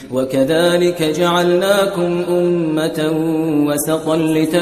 وكذلك جعلناكم أمة وسطا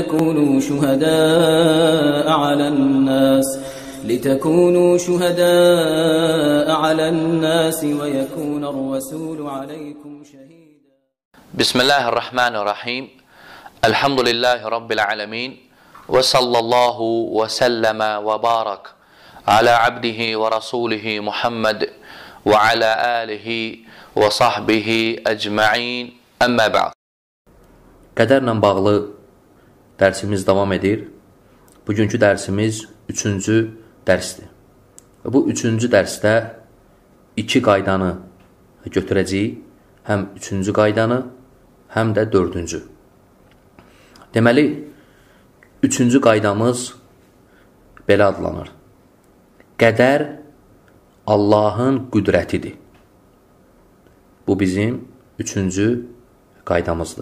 لتكونوا شهداء على الناس ويكون الرسول عليكم شهيدا. بسم الله الرحمن الرحيم. الحمد لله رب العالمين وصلى الله وسلم وبارك على عبده ورسوله محمد وعلى آله وصحبه أجمعين. أما بعد. Qədərlə bağlı dərsimiz davam edir. Bugünkü dərsimiz 3-cü dərsdir. Bu 3-cü dərsdə 2 qaydanı götürəcəyik. Həm 3-cü qaydanı, həm də 4-cü. Deməli, 3-cü qaydamız belə adlanır. Qədər Allahın qüdrətidir. Bu bizim 3-cü qaydamızdır.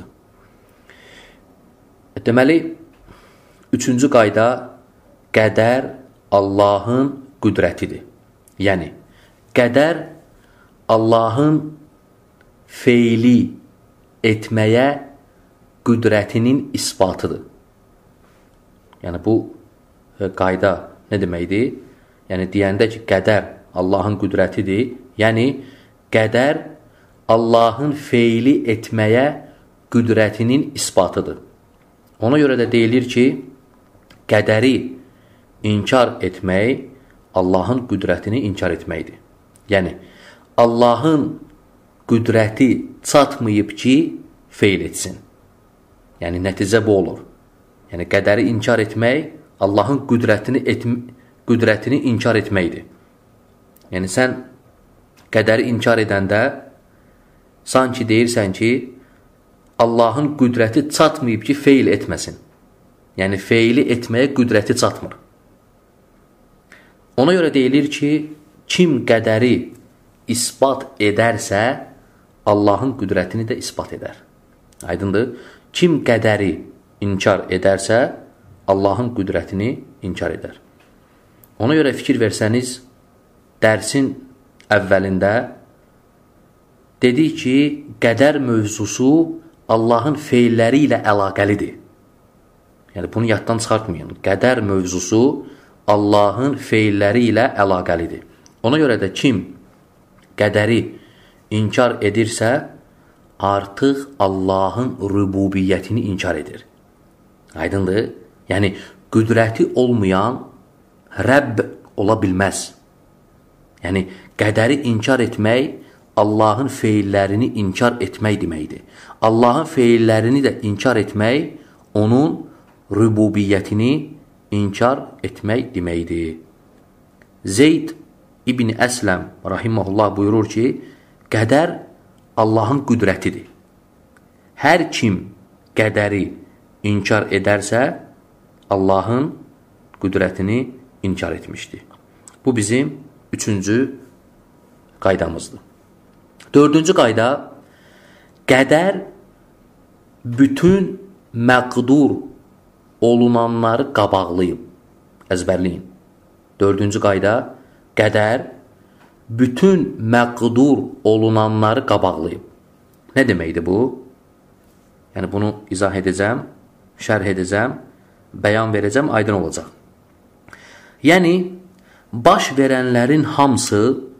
Deməli, 3-cü qayda qədər Allahın qüdrətidir. Yəni, qədər Allahın feili etməyə qüdrətinin isbatıdır. Yəni, bu qayda nə deməkdir? Yəni, deyəndə ki, qədər Allahın qüdrətidir, yəni, qədər Allahın feili etməyə qüdrətinin isbatıdır. Ona görə də deyilir ki, qədəri inkar etmək Allahın qüdrətini inkar etməkdir. Yəni, Allahın qüdrəti çatmayıb ki, feil etsin. Yəni, nəticə bu olur. Yəni, qədəri inkar etmək Allahın qüdrətini inkar etməkdir. Yəni, sən qədəri inkar edəndə sanki deyirsən ki, Allahın qüdrəti çatmayıb ki, feil etməsin. Yəni, feili etməyə qüdrəti çatmır. Ona görə deyilir ki, kim qədəri isbat edərsə, Allahın qüdrətini də isbat edər. Aydındır? Kim qədəri inkar edərsə, Allahın qüdrətini inkar edər. Ona görə fikir versəniz, dərsin əvvəlində dedik ki, qədər mövzusu Allahın feilləri ilə əlaqəlidir. Yəni, bunu yaddan çıxartmayın. Qədər mövzusu Allahın feilləri ilə əlaqəlidir. Ona görə də kim qədəri inkar edirsə, artıq Allahın rübubiyyətini inkar edir. Aydındır? Yəni, qüdrəti olmayan Rəbb ola bilməz. Yəni, qədəri inkar etmək Allahın feillərini inkar etmək deməkdir. Allahın feillərini də inkar etmək, onun rübubiyyətini inkar etmək deməkdir. Zeyd İbn Əsləm rahiməhullah buyurur ki, qədər Allahın qüdrətidir. Hər kim qədəri inkar edərsə, Allahın qüdrətini inkar etmişdir. Bu bizim 3-cü qaydamızdır. 4-cü qayda, qədər bütün məqdur olunanları qabaqlayıb. Əzbərləyin. 4-cü qayda, qədər bütün məqdur olunanları qabaqlayıb. Nə deməkdir bu? Yəni, bunu izah edəcəm, şərh edəcəm, bəyan verəcəm, aydın olacaq. Yəni, baş verənlərin hamısı,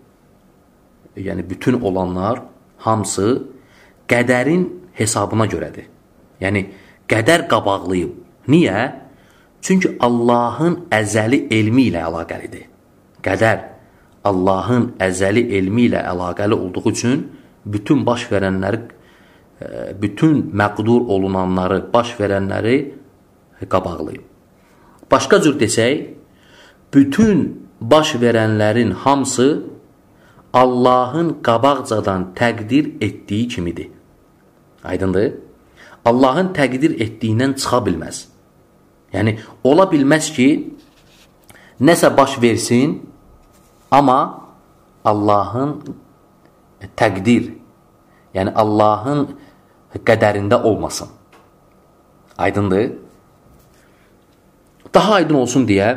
yəni bütün olanlar hamısı qədərin hesabına görədir. Yəni, qədər qabaqlayıb. Niyə? Çünki Allahın əzəli elmi ilə əlaqəlidir. Qədər Allahın əzəli elmi ilə əlaqəli olduğu üçün bütün baş verənləri, bütün məqdur olunanları, baş verənləri qabaqlayıb. Başqa cür desək, bütün baş verənlərin hamısı Allahın qabaqcadan təqdir etdiyi kimidir. Aydındır? Allahın təqdir etdiyindən çıxa bilməz. Yəni, ola bilməz ki, nəsə baş versin, amma Allahın təqdir, yəni Allahın qədərində olmasın. Aydındır? Daha aydın olsun deyə,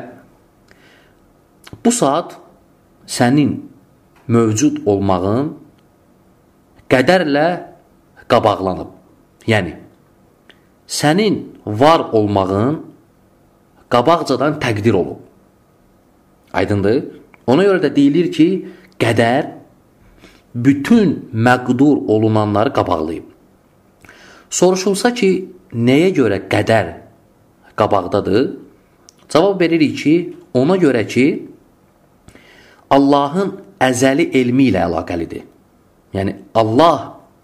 bu saat sənin mövcud olmağın qədərlə qabaqlanıb. Yəni, sənin var olmağın qabaqcadan təqdir olub. Aydındır? Ona görə də deyilir ki, qədər bütün məqdur olunanları qabaqlayıb. Soruşulsa ki, nəyə görə qədər qabaqdadır? Cavab veririk ki, ona görə ki, Allahın əzəli elmi ilə əlaqəlidir. Yəni, Allah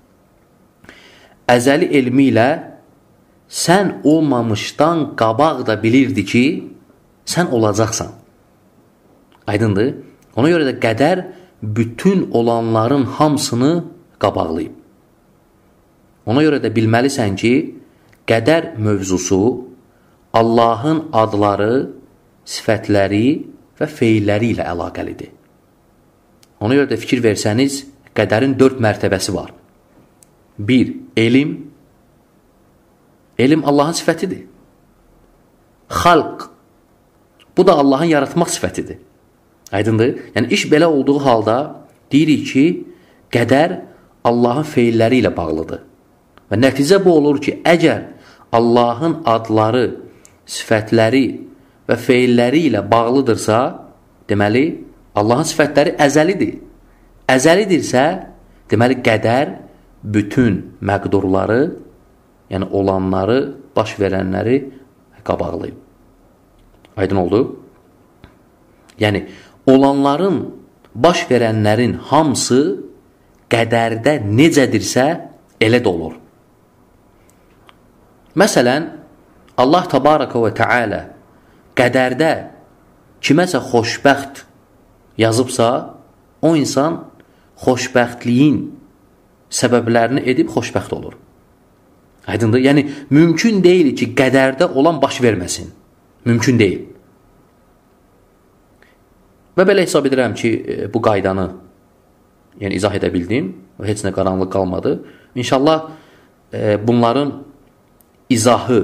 əzəli elmi ilə sən olmamışdan qabaq da bilirdi ki, sən olacaqsan. Aydındır? Ona görə də qədər bütün olanların hamısını qabaqlayıb. Ona görə də bilməlisən ki, qədər mövzusu Allahın adları, sifətləri və feilləri ilə əlaqəlidir. Ona görə də fikir versəniz, qədərin 4 mərtəbəsi var. 1. Elm. Elm Allahın sifətidir. Xalq. Bu da Allahın yaratmaq sifətidir. Aydındır? Yəni, iş belə olduğu halda deyirik ki, qədər Allahın feilləri ilə bağlıdır. Və nəticə bu olur ki, əgər Allahın adları, sifətləri və feilləri ilə bağlıdırsa, deməli, Allahın sifətləri əzəlidir. Əzəlidirsə, deməli, qədər bütün məqdurları, yəni olanları, baş verənləri qabaqlayıb. Aydın oldu? Yəni, olanların, baş verənlərin hamısı qədərdə necədirsə, elə də olur. Məsələn, Allah Təbaraka və Teala qədərdə kiməsə xoşbəxt yazıbsa, o insan xoşbəxtliyin səbəblərini edib xoşbəxt olur. Aydındır? Yəni, mümkün deyil ki, qədərdə olan baş verməsin. Mümkün deyil. Və belə hesab edirəm ki, bu qaydanı izah edə bildim və heç nə qaranlıq qalmadı. İnşallah bunların izahı,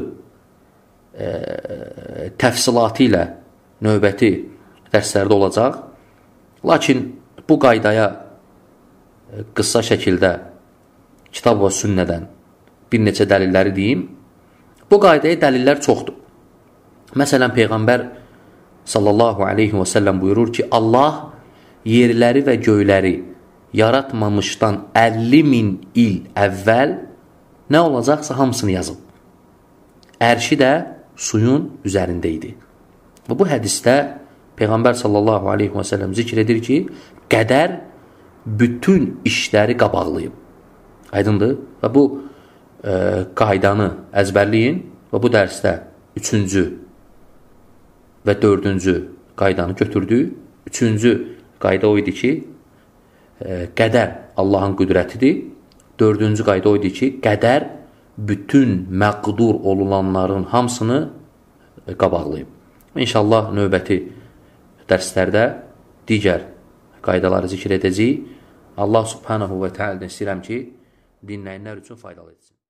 təfsilatı ilə növbəti dərslərdə olacaq. Lakin bu qaydaya qısa şəkildə kitab və sünnədən bir neçə dəlilləri deyim. Bu qaydaya dəlillər çoxdur. Məsələn, Peyğəmbər sallallahu aleyhi və səlləm buyurur ki, Allah yerləri və göyləri yaratmamışdan 50.000 il əvvəl nə olacaqsa hamısını yazıb. Ərşi də suyun üzərində idi. Və bu hədisdə Peyğəmbər sallallahu aleyhi və səlləm zikr edir ki, qədər bütün işləri qabaqlayıb. Aydındır? Və bu qaydanı əzbərləyin və bu dərsdə 3-cü və 4-cü qaydanı götürdük. 3-cü qayda o idi ki, qədər Allahın qüdrətidir. 4-cü qayda o idi ki, qədər bütün məqdur olulanların hamısını qabaqlayıb. İnşallah növbəti dərslərdə digər qaydaları zikr edəcəyik. Allah subhanahu və teala'dan istəyirəm ki, dinləyənlər üçün faydalı etsin.